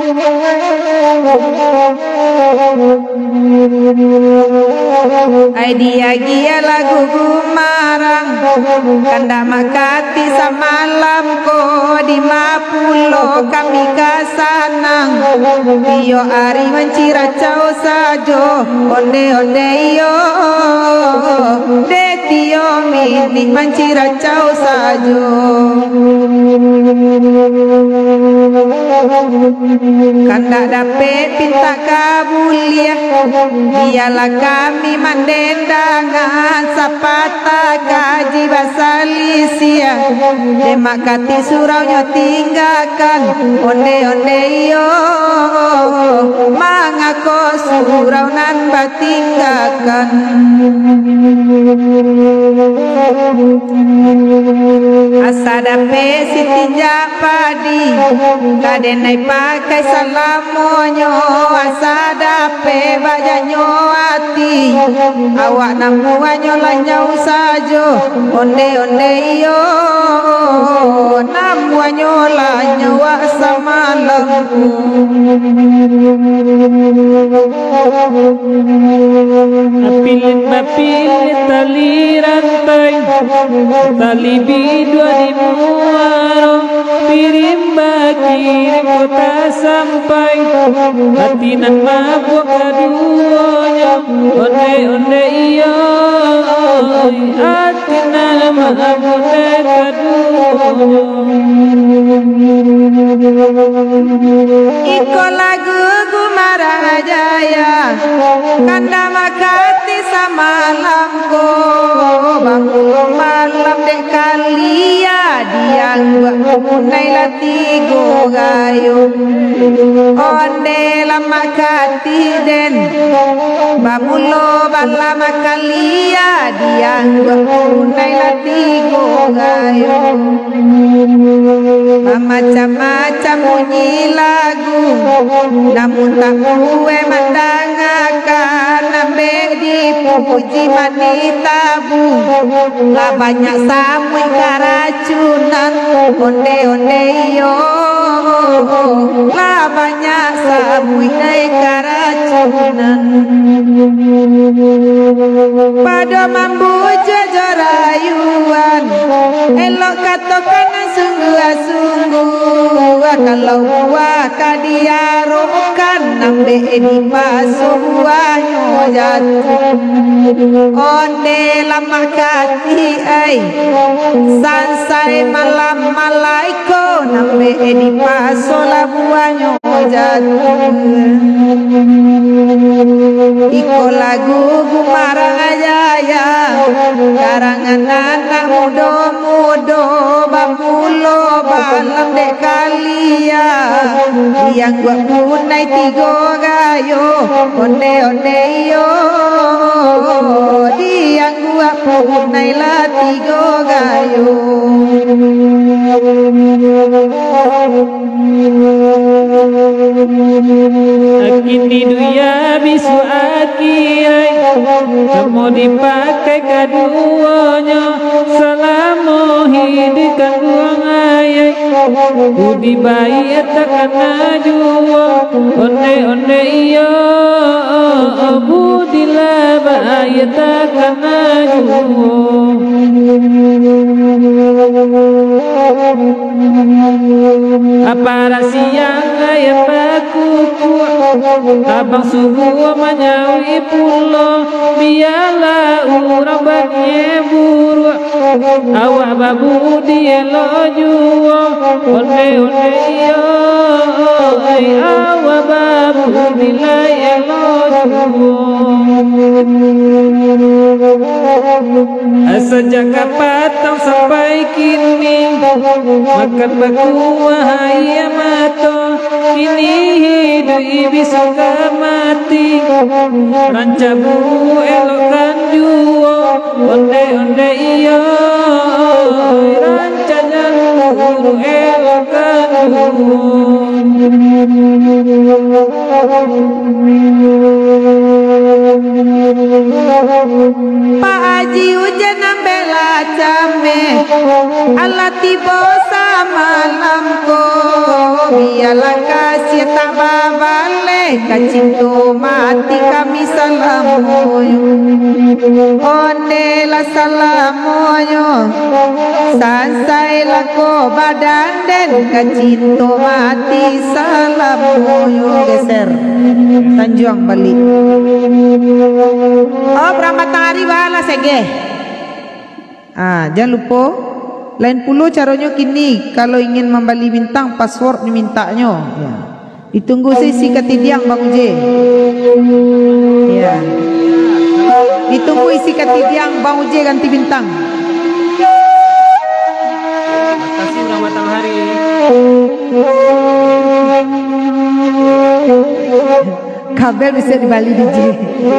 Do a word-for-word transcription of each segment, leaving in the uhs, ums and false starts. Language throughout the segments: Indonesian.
Ai dia gia lagu gumarang kanda makati samalam ko di mapulo kami kasanang iyo ari mancira cao sajo onde onde iyo de tio mi mancira cao sajo kanda dapet pinta kabulia dialah kami mandendangan sapata kaji basalisia demakati suraunya tinggalkan onde onde iyo mangako surau nan batinggalkan asadape siti japadi kadenai pakai salamonyo asadape bajanyo ati awak namuanyo lanyau sajo onde onde iyo namuanyo lanyau samalam apilin mapilin tali rantai tali bidua di muaro pirimba kirim kota sampai hati nan mabuk kaduanya onde onde iyo hati nan mabuk kaduanya iko lagu gumarang jaya kanda makati samalamko bangun malam dek kalia diang bunai latigo gayo onde lama kati den bamulo balama kalia diang bunai latigo gayo macam-macam bunyi lagu namun tak kue mendengarkan ambek dipuji mani tabu lah banyak samui keracunan onde onde yo lah banyak samui keracunan pada mambu jajorayuan elok katakan sungguh-sungguh kalau buah kadiarokan nambe di pasuanyo jatuh onde lama kati ai sansai malam malaiko nambe di pasola buanyo jatuh iko lagu gumarang jaya karangan anak mudo-mudo bapulo balam dek kalia yang gua punai tigo gayo onde onde yo yang gua punai la tigo gayo akini duya bisu akirai kamu dipakai kaduanya selama hidupkan buang ayai budi bayi takkan jua onde onde iyo budi lah bayi takkan jua apa siang ayat pakuku abang subuh menyawi pulo biarlah orang bagi buru awak babu dia lojuo onde onde yo ay awak babu dia lojuo sejak patang sampai kini makan berkuah ayam mato kini hidup bisa mati ranca bu elokkan juo onde onde iyo ranca jalu elokkan juo. Pak Haji hujan bela came Allah tiba sama lamko biarlah kasih tak babale kacinto mati kami salamoyo onela salamoyo sansai lako badan den kacinto mati salamoyo geser Tanjuang balik. Oh, berapa hari bala sege. Ah, jangan lupa. Lain puluh caranya kini kalau ingin membeli bintang password dimintanya. Ya. Ditunggu sisi ketidiang Bang Uje. Ya. Ditunggu isi ketidiang Bang Uje ganti bintang. Makasih udah matahari. Kabel bisa di Bali D J.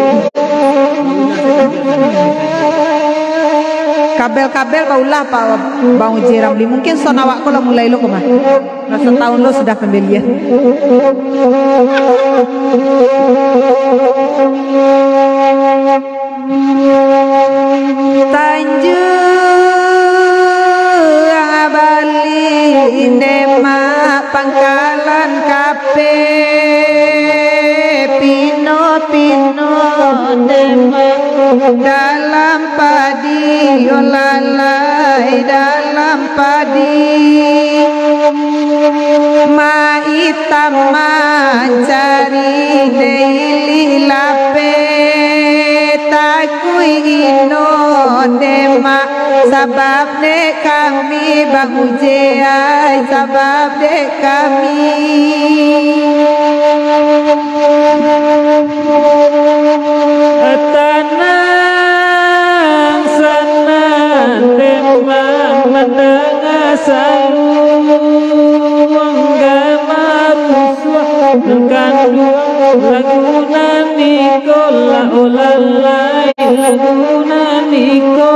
Kabel-kabel baulah Pak Bang Uji Ramli. Mungkin sonawak ko lah mulai lo kemah. Rasa tahun lo sudah pembelian. Tanjung Bali Demak Pangkalan Kape Pino Pino Demak dalam padi olalai dalam padi ma hitam mencari deili lape takui ino Demak sabab de kami Bang Uje ay sabab de kami tenang sana Demak mendengar saluang gamaruswa kandung laguna nikola olalai laguna niko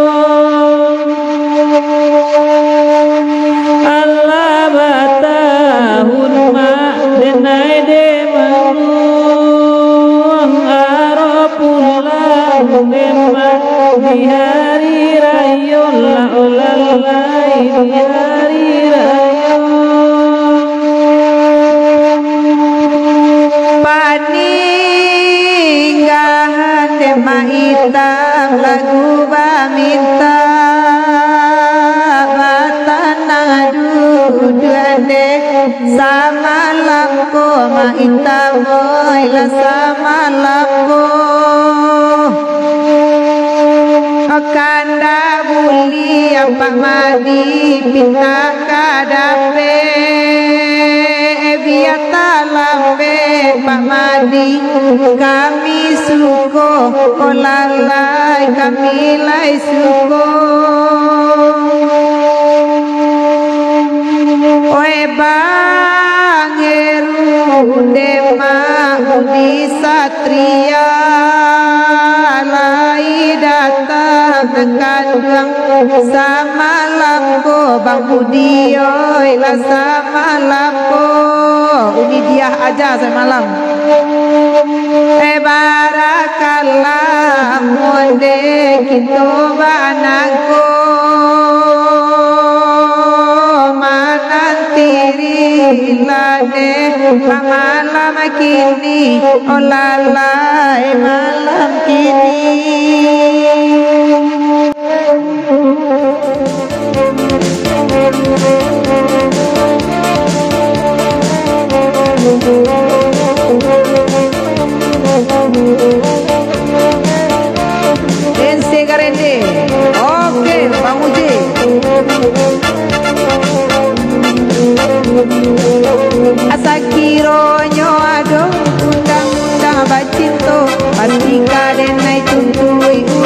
Allah batahun ma denai demanung arapulah Demak di hari raya la olalai di hari raya paninggahan Demak hitam lagu baminta batanah duduane sama lamko ma hitam boy la sama lamko kanda buli apa madi pinta kadape biata lambe pak madi kami suko olalai kami lai suko oe bangeru Demak budi satria lai datang kandang sama lampo Bang Budi oi lah sama lampo ini dia aja semalam eh barakallah monde kita banangko manantiri lade malam kini olalai malam kini Ense garende oke Bang Uji asakironyo adong undang-undang bacinto pasti kaden naik tuntui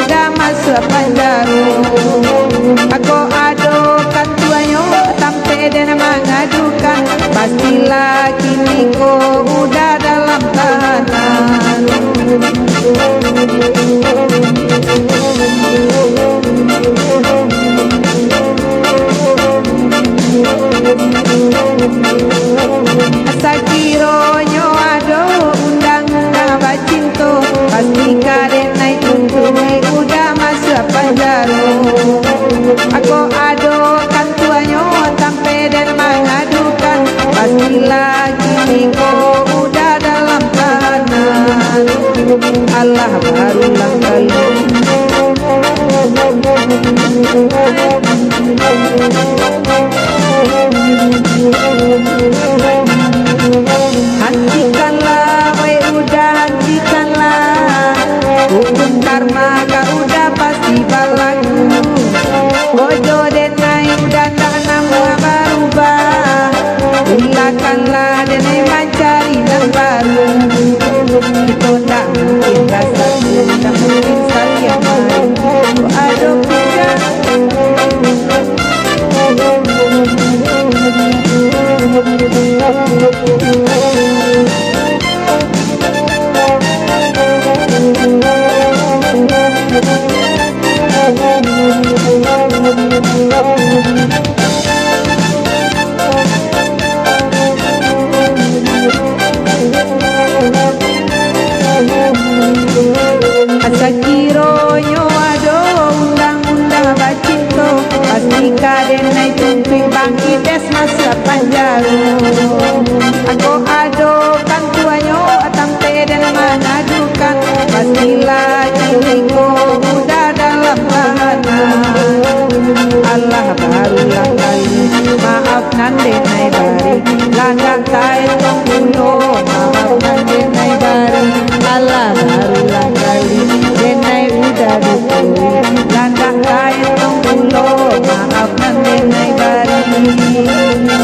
des masa panjaru. Aku adokan tuanyo atang te dan mengadukan, pastilah ciniko udah dalam tanah. Allah barulah kali maaf nande nai bari, langgang tai tong ulo maaf nande nai bari. Allah barulah kali denai udah dukuri, langgang tai tong ulo maaf nande nai bari.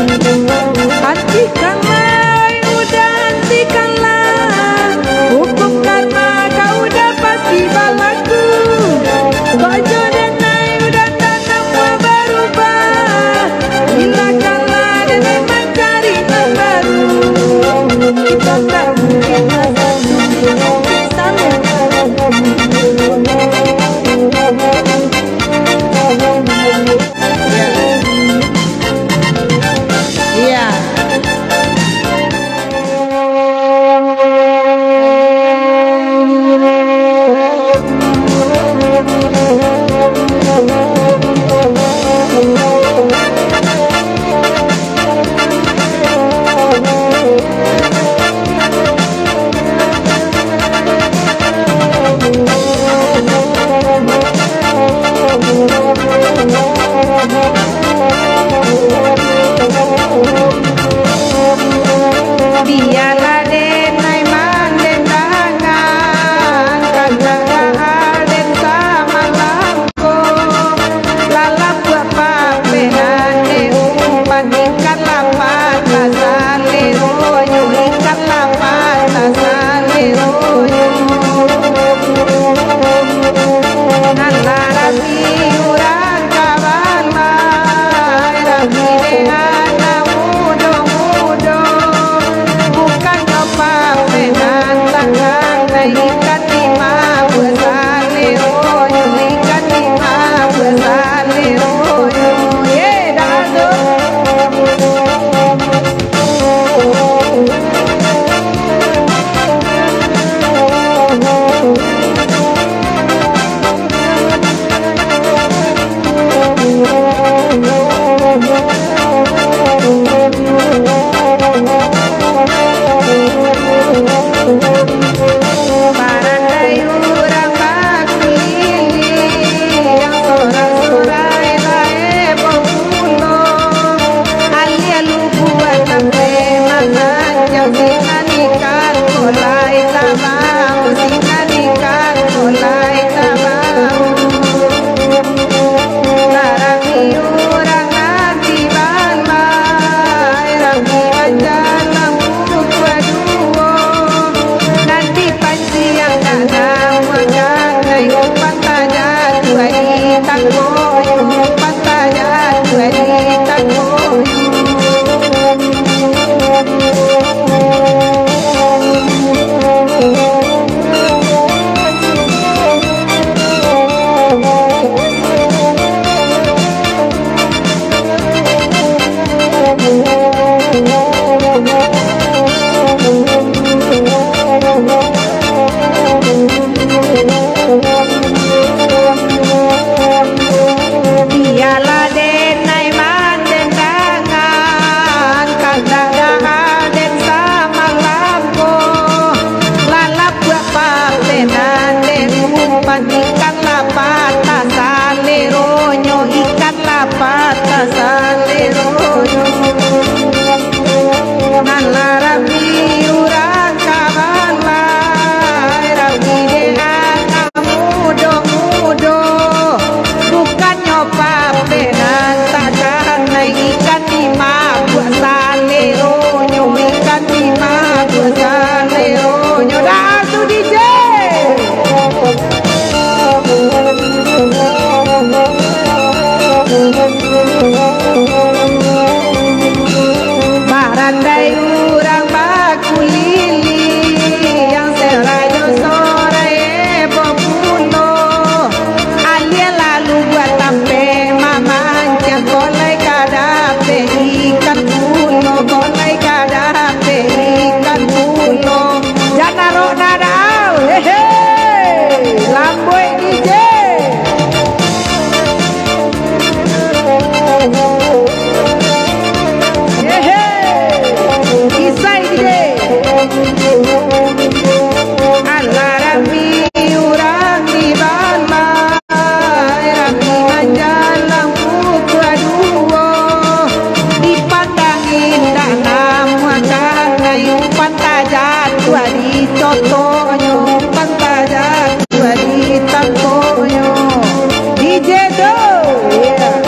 Allah Rabbi urang di balai Rabbi manjalang putra dua dipandangin dalam makan kayu pantajat tua di cotonyo pantajat tua di tangkonyo di jedo yeah.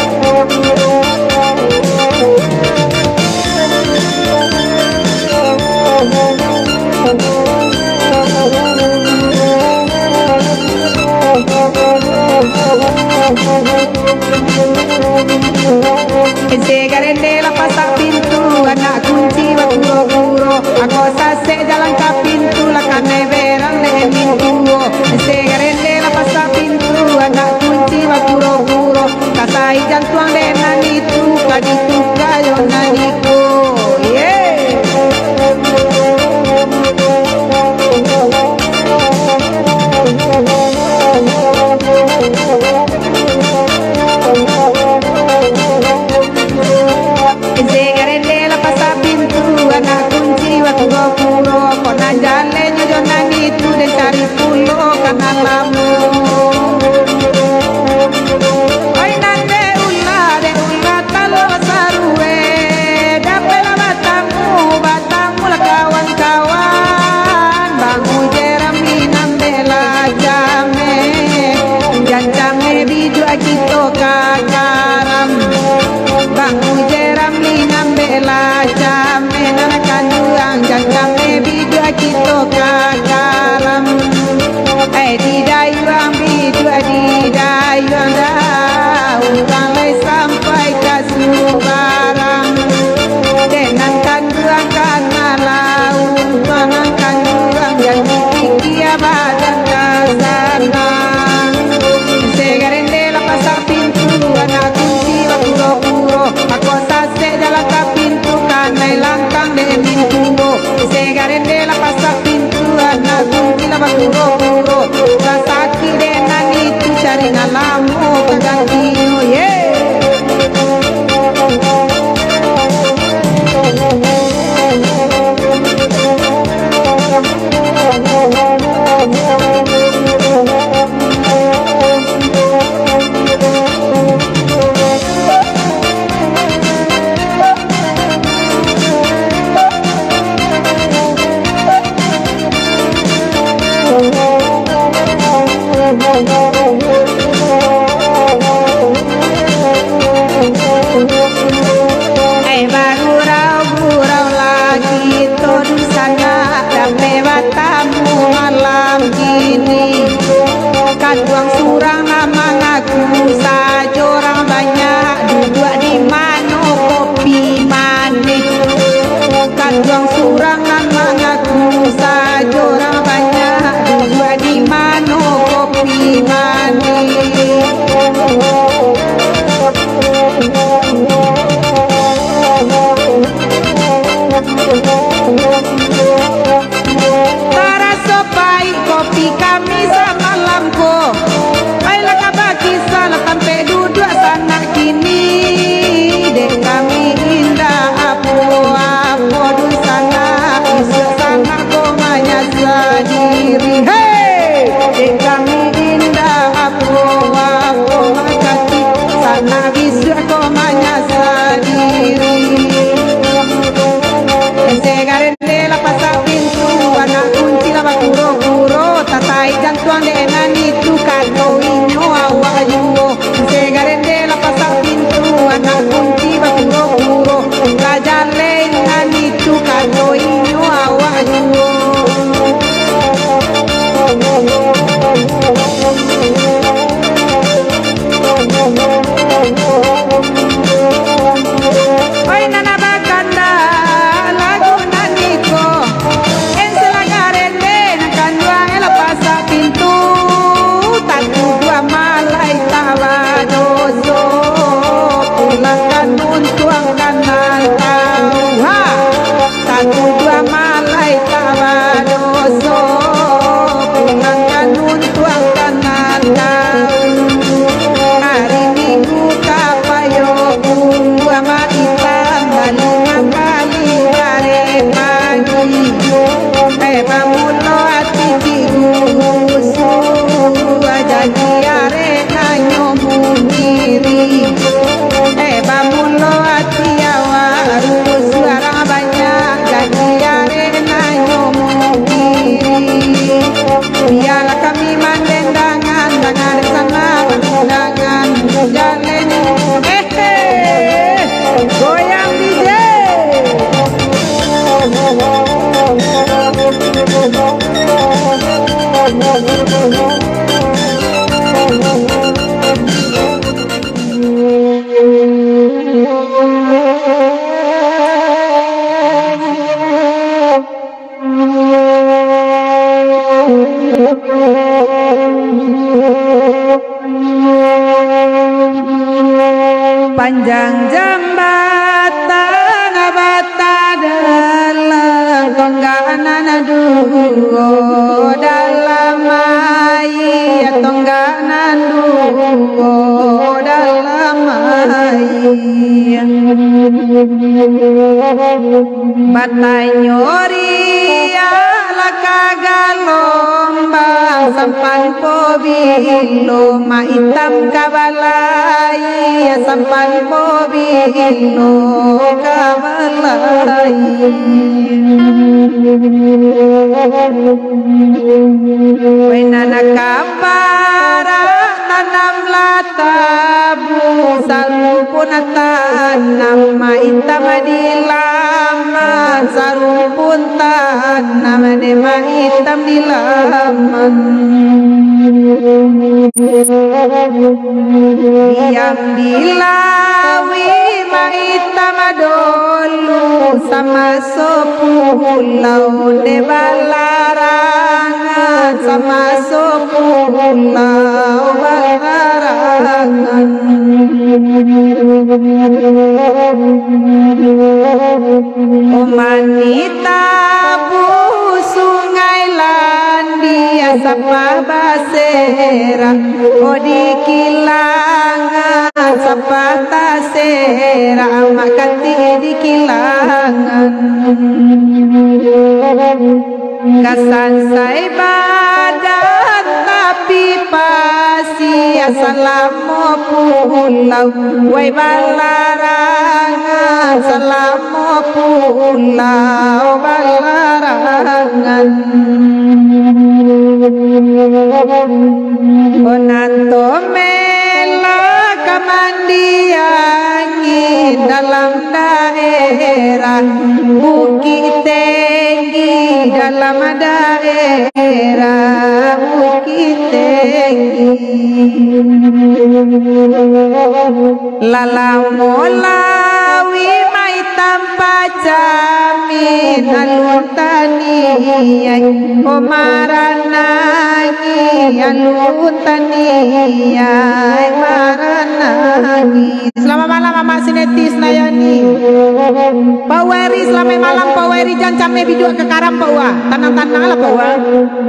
Segarende la pasak pintu anak kunci wakuro-kuro aku sase jalan ke pintu la kane berang le mintuo segarende la pasak pintu anak kunci wakuro-kuro kasai jantuang le nanitu kaditu kayo naniko yeah. Segarende la pasa pintu anak kunci waktu gopuro konan jale nyojo nani Panjang jambatan bata dalam tongganan duo dalam air tongganan duo dalam air batai nyori ala kagalombang sampan pobilo ma hitam kabalai sampan pobilo kabalai wenana kapara tanam latabu sarupun tanam ma hitam di laman sarupun tanam de ma hitam di laman yang dilawi ma hitam dolu sama sepulau de balarangan sama sepulau balarangan o manita bu sungai landia sapa basera o di kilangan sapa tasera makati di kilangan kasan sai badan tapi pasi assalamu pulau wai balarangan assalamu pulau balarangan onato mela kamandiangi dalam daerah Bukit Tinggi dalam daerah Bukit Tinggi lalamolawi mai tanpa jamin alun taniyai omaranagi alun taniyai maranagi. Selamat malam Mama Sinetis Nayani Pak Weri, selamat malam Pak Weri, jangan camai video ke karam Pak Wa tanang-tanang lah Pak Wa.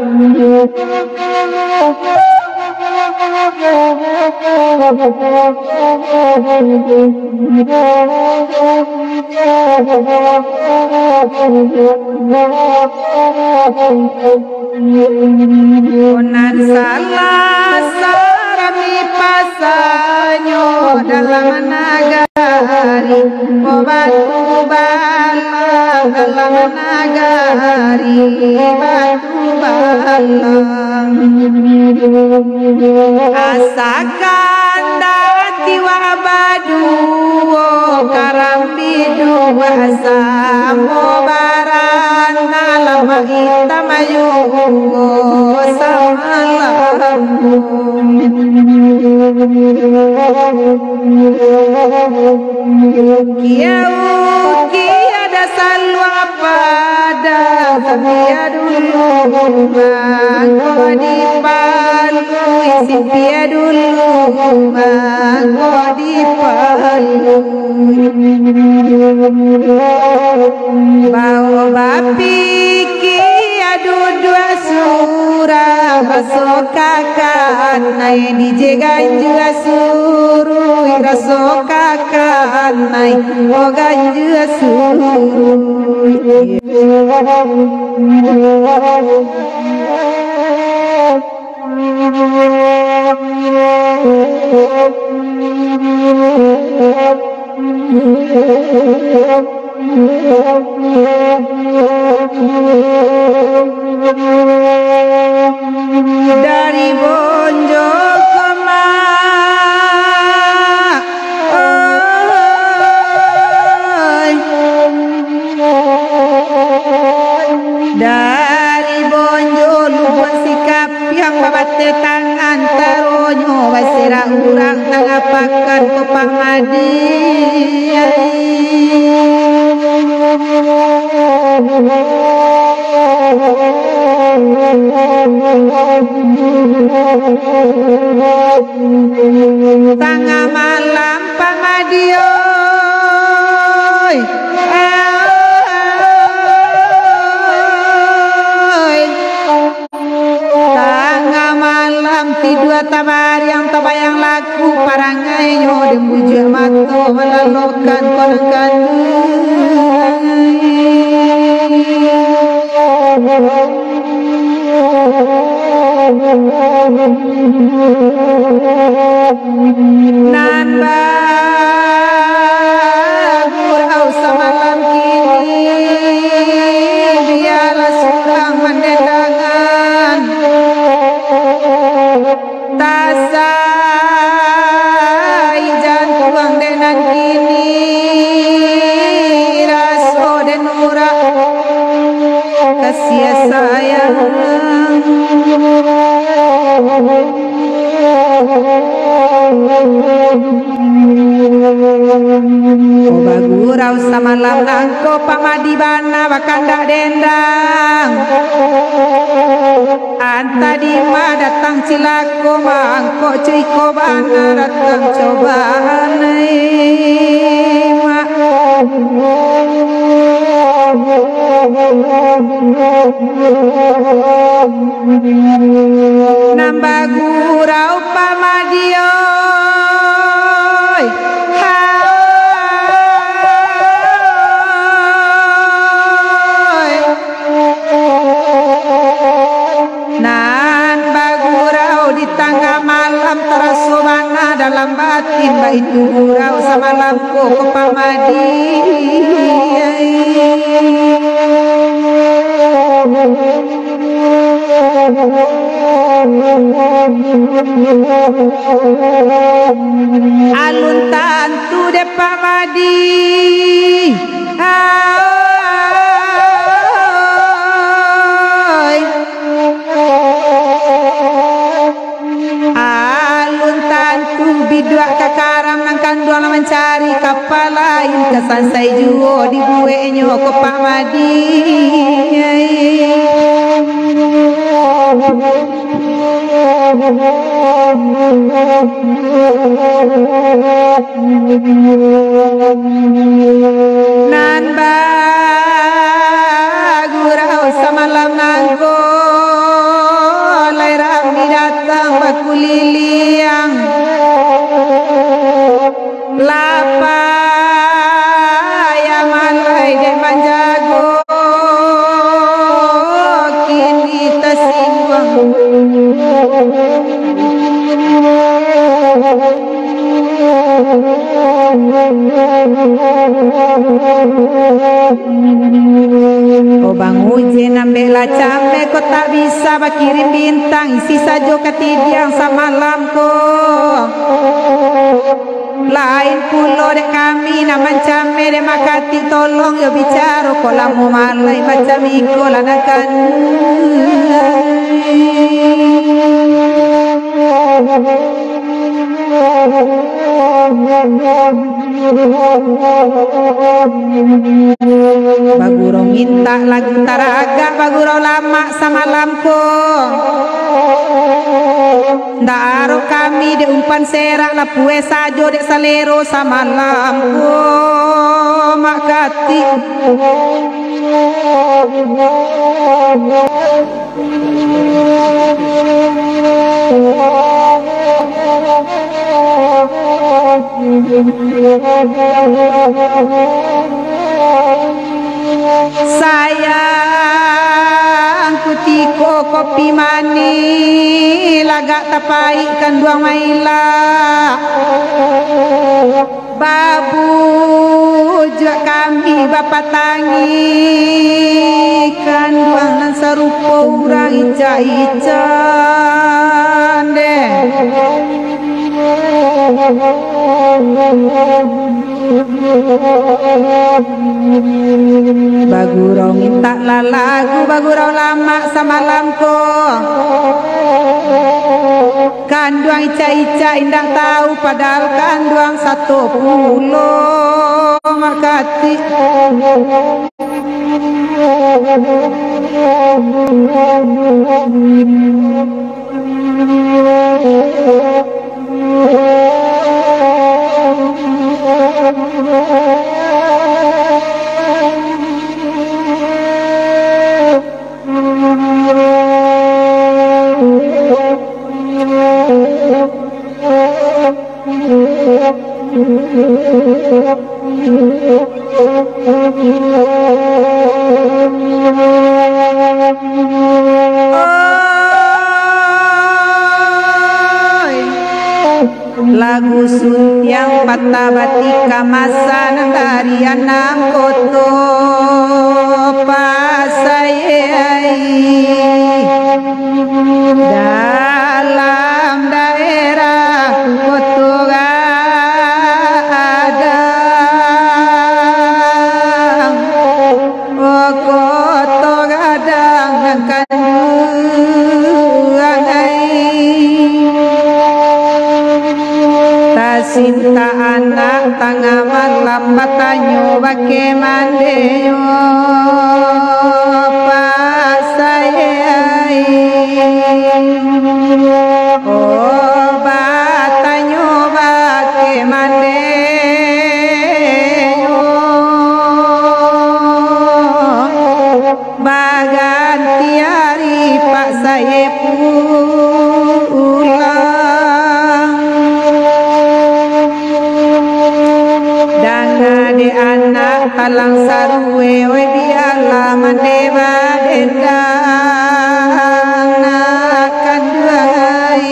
Onan salah sarami pasanyo dalam nagari batu balang dalam nagari batu balang asakan dati wabaduo karambidu asamo barana lama hitam ayungo samalambu kiau kiada salwa pada sabia dulu mangko dipalu isi pia dulu mangko dipalu bau bapi kiadu dua surah masuk kakan nai di ganju asuru raso kakan nai o ganju asuru dari Bonjo kema dari Bonjo buat sikap yang babate tangan taronyo basera urang tangapakan ko pamadi tengah malam pamadio tengah malam tidur tabar yang tabayang laku parangayo dembujuk mato melalokan konangkan nan bagurau semalam kini biarlah surang mendendangan tasai jantuang denan kini raso den ura kasih sayang oh bagurau samalam nangko pamadi bana bakanda dendang anta di ma datang cilako mangko ciko bana datang cobaan ma nambah gurau pamadio nan bagurau di tengah malam terasubana dalam batin baitu gurau samalamku ke pamadi alun tantu de pamadi alun tantu bidua kakaram nang kandung mencari kapal lain kesansai juo di buenyo ke pamadi nan bagurau samalam nangko lairang datang bakuliliang lapa yang malai dan manjago kini tersinggung oh bang ujen ambil cambe kau tak bisa bakirim bintang isi sajo ketidiang samalam ko lain pulo dek kami naman cambe dek makati tolong yo bicara kau lamu malai macam iko lanakan bagurau minta lagu taraga bagurau lama samalamku ndak aro kami de umpan serak la pue sajo dek salero samalamku makati sayang kutiko kopi mani lagak tapai kanduang maila babu juga kami bapak tangi kanduang nan sarupo urang ica-ican deh Bagurau minta lah lagu bagurau lama samalam ko kanduang ica-ica indah tahu padahal kanduang satu pulau makati lagu suntiang patah batika masa dari anak koto pasayai dalam daerah koto gadang oh koto gadang angkat cinta anak tangga malam batanyo bake mandeyo pasayai oh batanyo bake mandeyo baganti hari pak saya anak talang sarue we biala mandeva dendang nak kanduai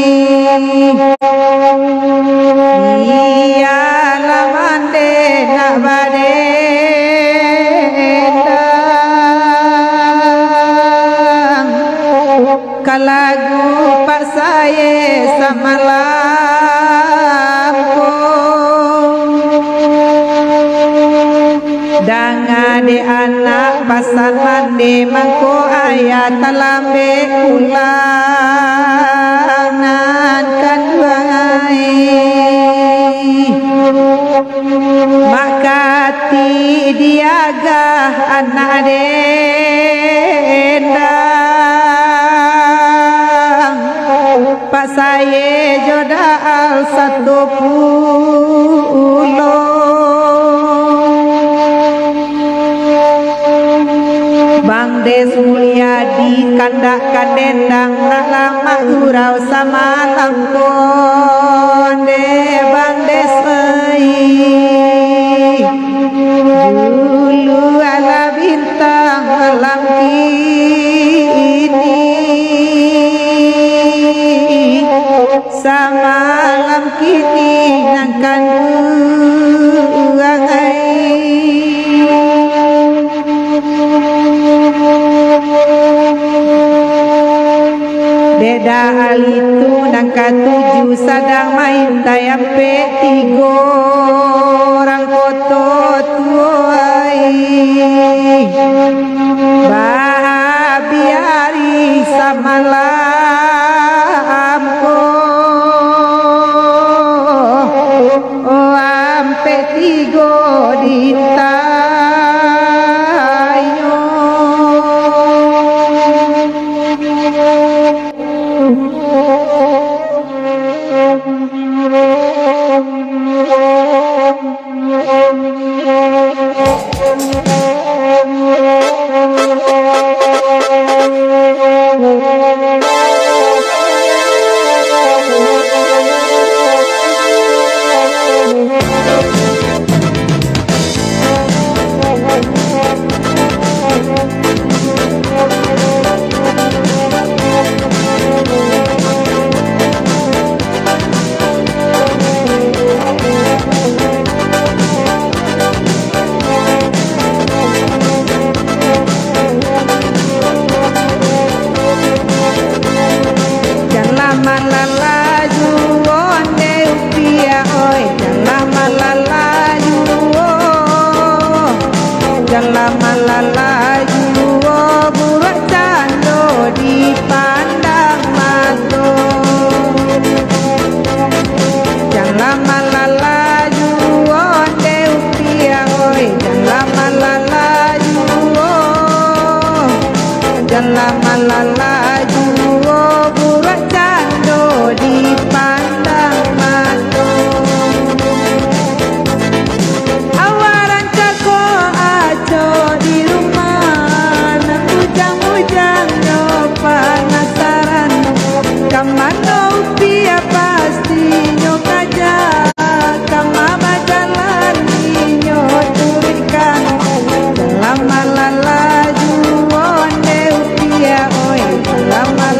iya la mande nak badendang kalagu pak saya samalam ko dangade anak pasar mande mangko ayat talambe ulangan kanduai makati diaga anak dendang pak saya joda al satu pulau Bang Des Mulyadi kandak kadendang nak lama gurau sama langkonde Bang Des dulu ala bintang malam kini sama malam kini nangkan Deda alitu nangka tujuh sadang main tayampe tigo orang koto tuai bahabiari samalam ko oh ampe tigo dita Oh dalam malalaju burak cando dipandang mata awaran cako aco di rumah nang bujang-bujang no penasaran kamano upia pasti nyo kaja kamama jalan nyo turikan dalam malalaju onde upia oi dalam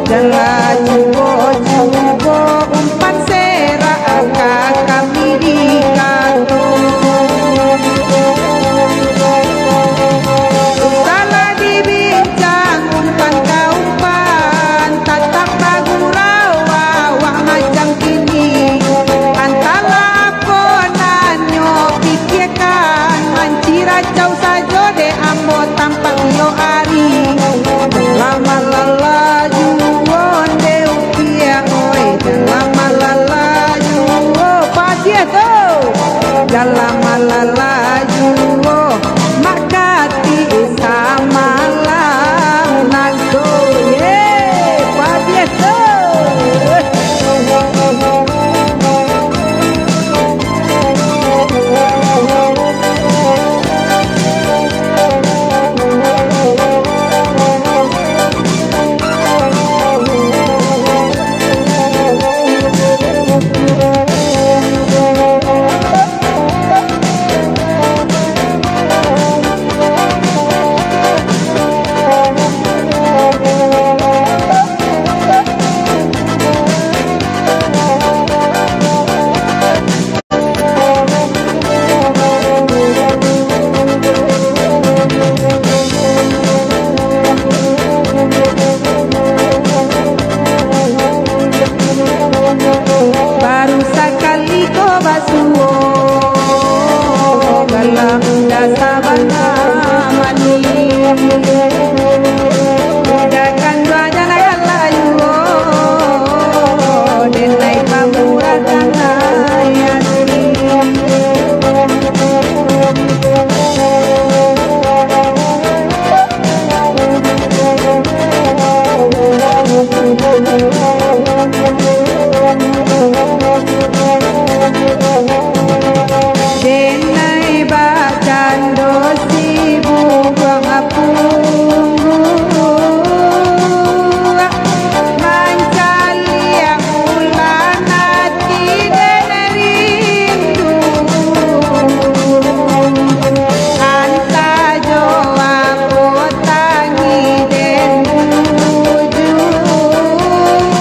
Jala cubo cubo umpan sera akak kami di kantung. Salah dibincang umpan kaumpan tatap lagu rawa wah macam kini. Antara ponanyo pikirkan mancira jauh saja de ambo tampak yo ari. Lama lalaju onde ukia oi lama lalaju oh padia tu lama lalaju oh makati sama lang nago ye padia tu. Baru sekali kau basuh dalam dasar mani. Jangan dua jana yang layu denai pamura jangan yati. Denai bacan dosi buang apunggu mancali yang ulan hati dan rindu. Anta joa potangi den buju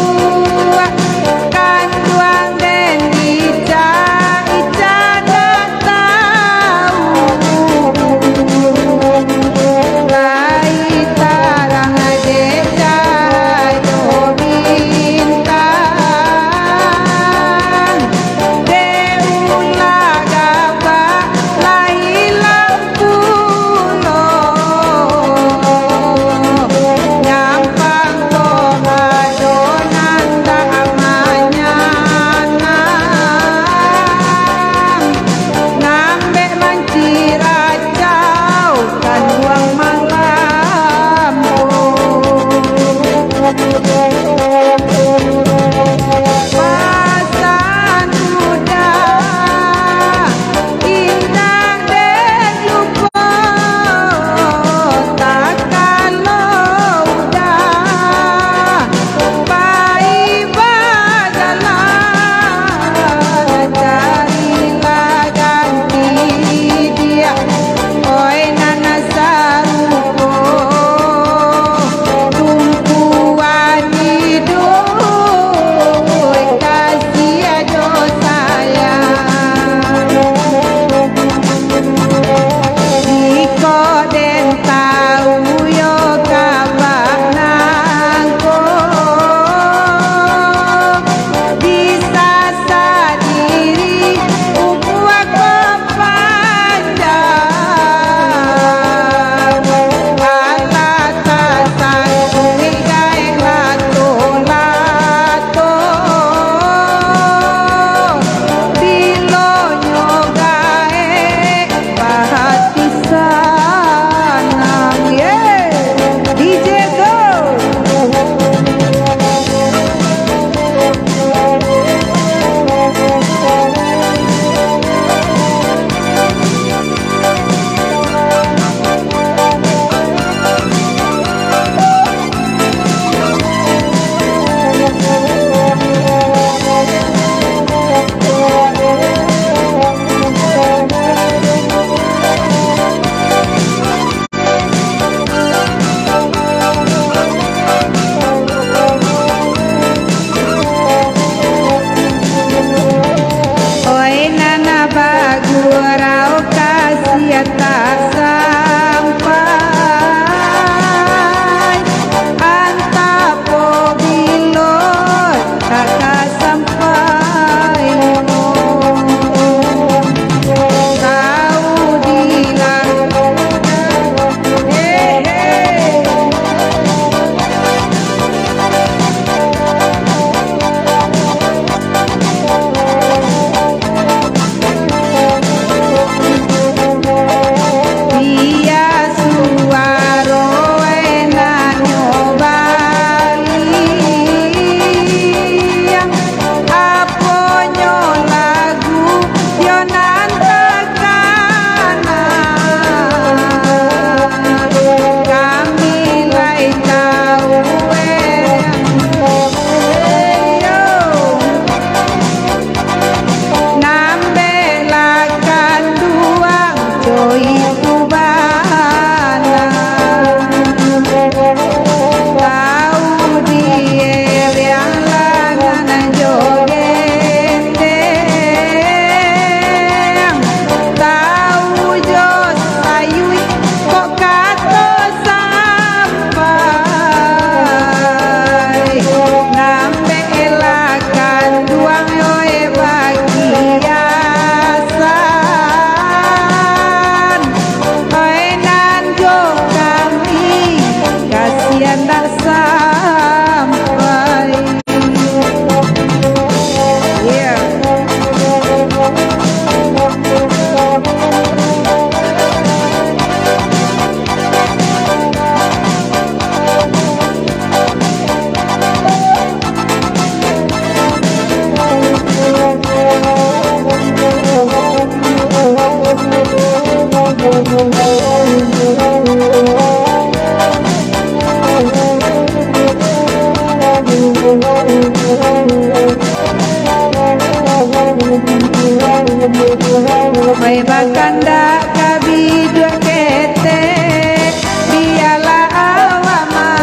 Mai bakanda kabi dua kete biala awa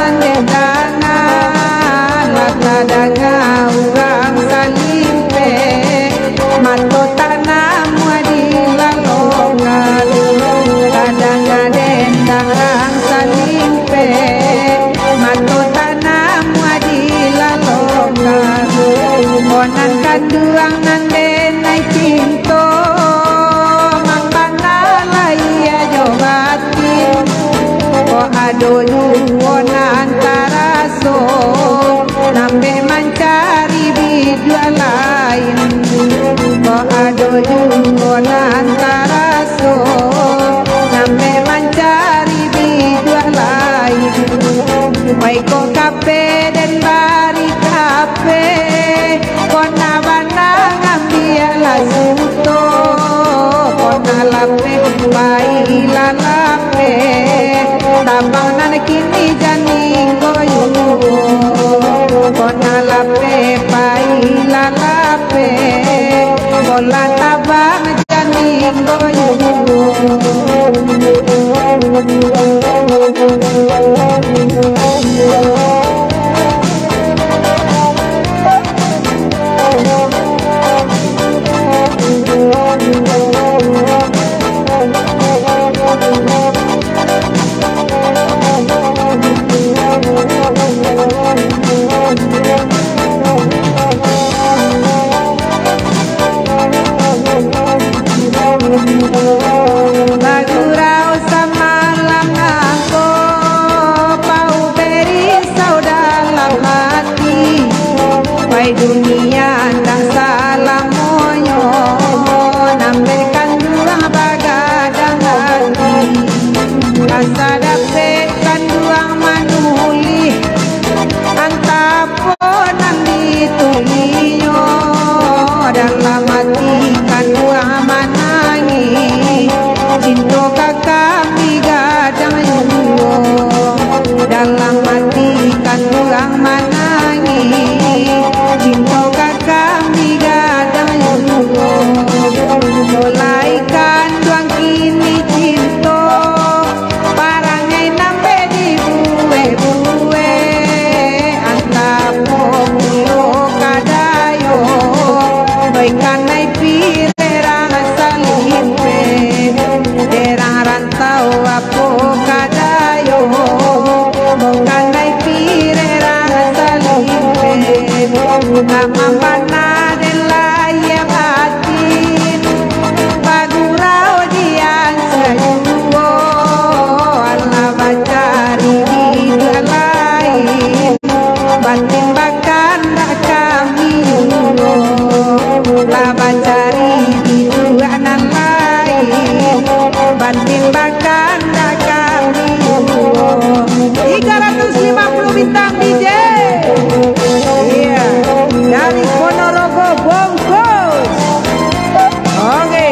mandedangan lakadanga urang salimpe mato tanam wadilalongan kadanga dendangang salimpe mato tanam wadilalongan onan kanduang nanden nai cinto ado yuwona antara so nambe mencari bidua lain ko ado yuwona antara so nambe mencari bidua lain wai ko kape dan bari kape kona bana ngambiala suto kona lape bai lalape tabang nana kini janing goyu kona lape pai lalape bola tabang janing goyu Bagurau samalang aku pau beri saudara mati pai dunia ndak salah moyo nambekan dua bagadang hati asa dapat kanduang manuli antaponan ditulinyo dalam hati kanduang manangi cinta kami gadang yuwo dalam hati kanduang manangi cinta kami gadang yuwo mulai kanduang kini cinta parangai nampe di buwe-buwe antapo mulo kadayo baikan nai pirerang salimpe derang rantau apo kadayo bukan nai pirerang salimpe nama pana den layang atin bagurau dian sayuwo Allah bacari di lain batin bakan dak kami yuwo lah bacari di duanan lain batin bakan dak kami yuwo tiga ratus lima puluh bintang D J iya dari Ponorogo bongkos oke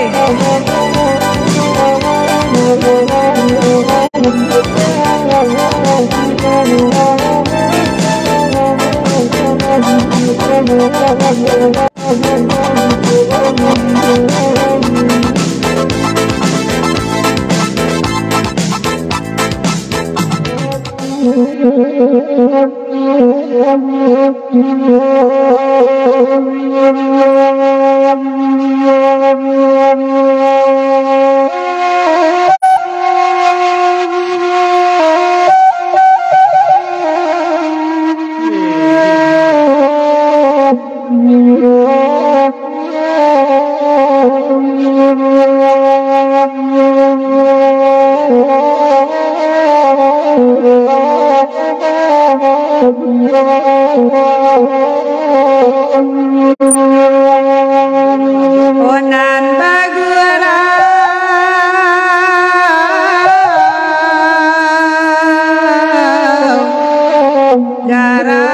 onan bagurau gara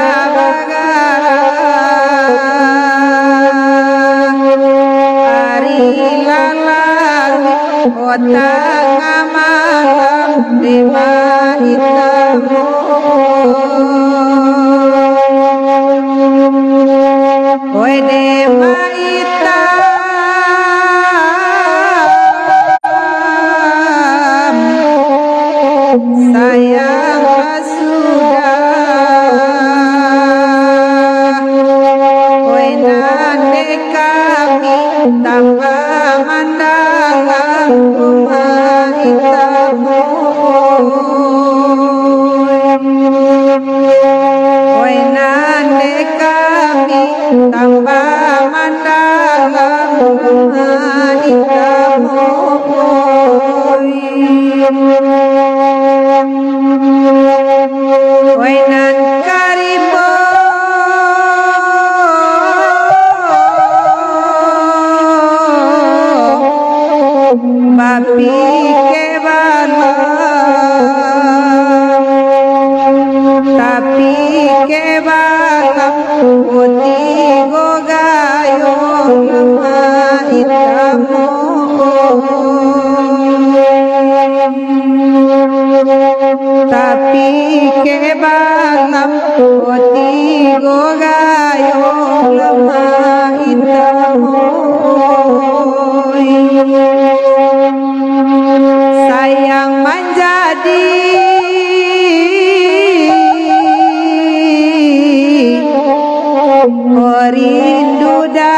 hari lalang otang amalam lima hitam ke balam poti gogayo lama itamo tapi ke balam poti gogayo lama itamo sayang menjadi rindu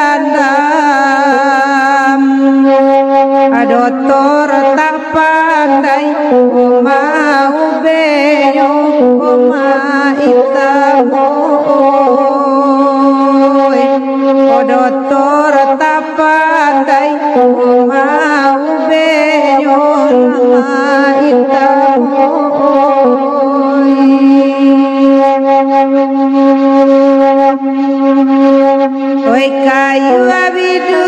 dandam adotor tak pandai mau beyo oma itamo adotor tak pandai mau beyo oma itamo oi kayu abidu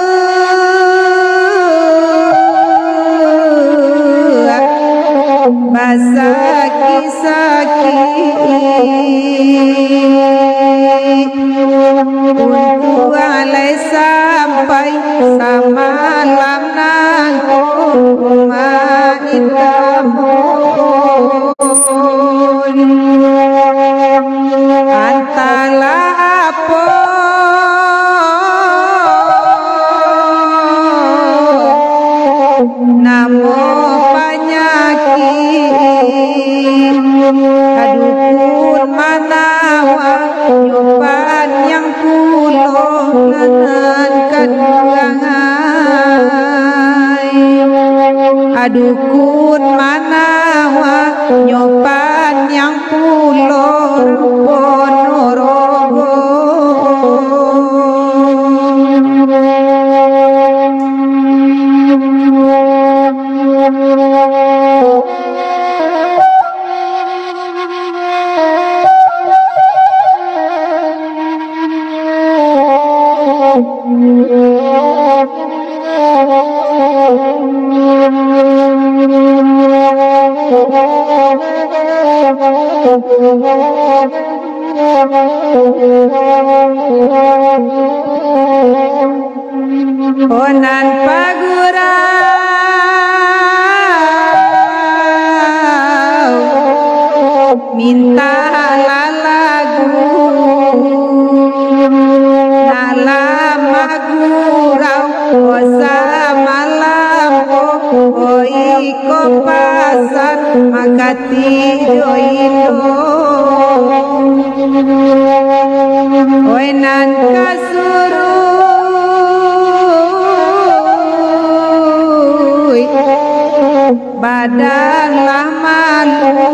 basaki-saki untuk alai sampai samalam nangko ma itamo antala apa namo penyakit adukun manawa nyopan yang pulau nanan kaduangai adukun manawa nyopan yang pulau Ponorogo Onan pagurau minta lalagu nalama gurau osa malampo oi kopasan makati joindo oi nan kasuru badan lamalu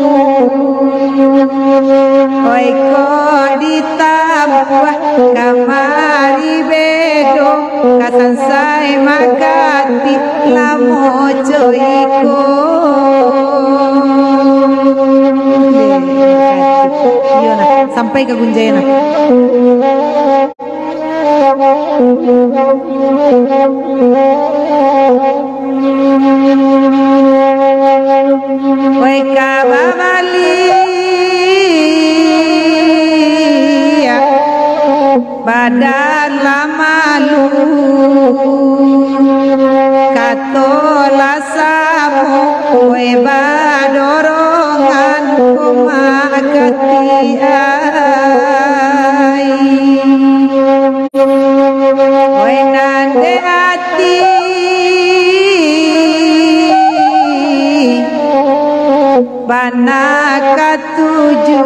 oi ko ditambah kamari bedo kasansai magati lamo joiko sampai ke Gunjayana oi kababali badan lamalu katola samu oi badorongan kumakati ai oi nande ati bana katuju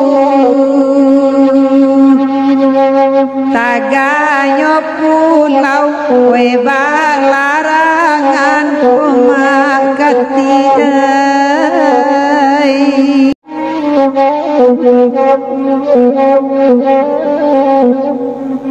taganyo pulau we balarangan kumakati ai